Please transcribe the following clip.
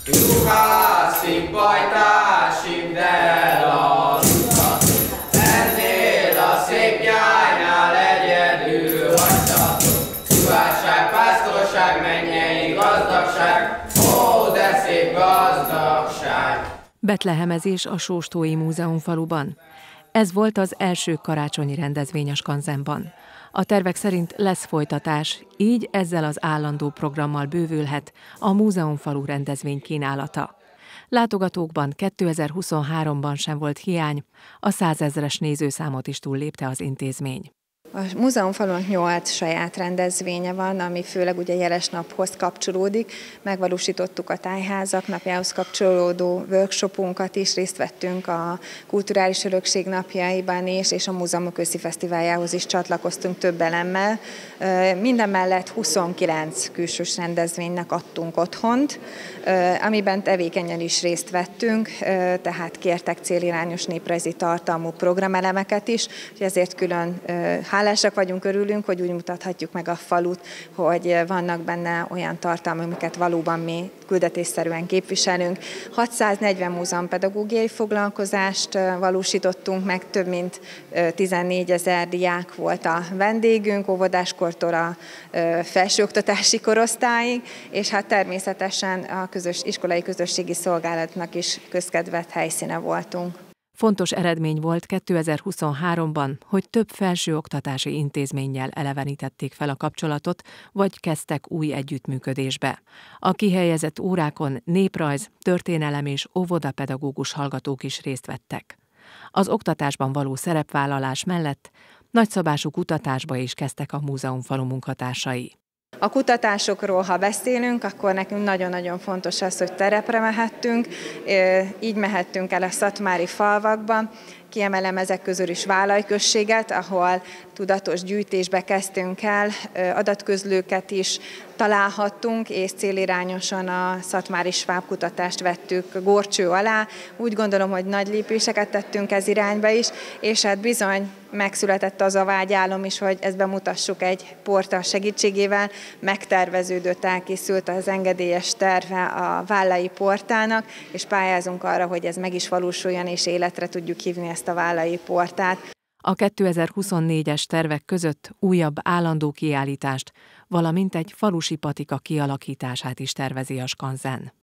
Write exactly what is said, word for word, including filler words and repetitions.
Juhá, szimpajtás, hidd el az utat, ennél a szép nyájnál egyedül hagytatok. Kiváltság, pásztorság, mennyei gazdagság, ó, de szép gazdagság! Betlehemezés a Sóstói Múzeumfaluban. Ez volt az első karácsonyi rendezvény a skanzenban. A tervek szerint lesz folytatás, így ezzel az állandó programmal bővülhet a Múzeumfalu rendezvény kínálata. Látogatókban kétezer-huszonháromban sem volt hiány, a százezres nézőszámot is túllépte az intézmény. A Múzeumfalunak nyolc saját rendezvénye van, ami főleg ugye jeles naphoz kapcsolódik. Megvalósítottuk a tájházak napjához kapcsolódó workshopunkat is, részt vettünk a kulturális örökség napjaiban is, és a múzeumok őszi fesztiváljához is csatlakoztunk több elemmel. Minden mellett huszonkilenc külsős rendezvénynek adtunk otthont, amiben tevékenyen is részt vettünk, tehát kértek célirányos néprajzi tartalmú programelemeket is, ezért külön hálásak vagyunk, örülünk, hogy úgy mutathatjuk meg a falut, hogy vannak benne olyan tartalmak, amiket valóban mi küldetésszerűen képviselünk. hatszáznegyven múzeumpedagógiai foglalkozást valósítottunk meg, több mint tizennégyezer diák volt a vendégünk, óvodáskortól a felsőoktatási korosztályig, és hát természetesen a közös, iskolai közösségi szolgálatnak is közkedvelt helyszíne voltunk. Fontos eredmény volt kétezer-huszonháromban, hogy több felsőoktatási intézménnyel elevenítették fel a kapcsolatot, vagy kezdtek új együttműködésbe. A kihelyezett órákon néprajz, történelem és óvodapedagógus hallgatók is részt vettek. Az oktatásban való szerepvállalás mellett nagyszabású kutatásba is kezdtek a Múzeumfalu munkatársai. A kutatásokról, ha beszélünk, akkor nekünk nagyon-nagyon fontos az, hogy terepre mehettünk, így mehettünk el a szatmári falvakba. Kiemelem ezek közül is Vállai községet, ahol tudatos gyűjtésbe kezdtünk el, adatközlőket is találhattunk, és célirányosan a szatmári svábkutatást vettük górcső alá. Úgy gondolom, hogy nagy lépéseket tettünk ez irányba is, és hát bizony megszületett az a vágyálom is, hogy ezt bemutassuk egy portál segítségével. Megterveződött, elkészült az engedélyes terve a Vállai portálnak, és pályázunk arra, hogy ez meg is valósuljon, és életre tudjuk hívni ezt a Vállai portát. A kétezer-huszonnégyes tervek között újabb állandó kiállítást, valamint egy falusi patika kialakítását is tervezi a skanzen.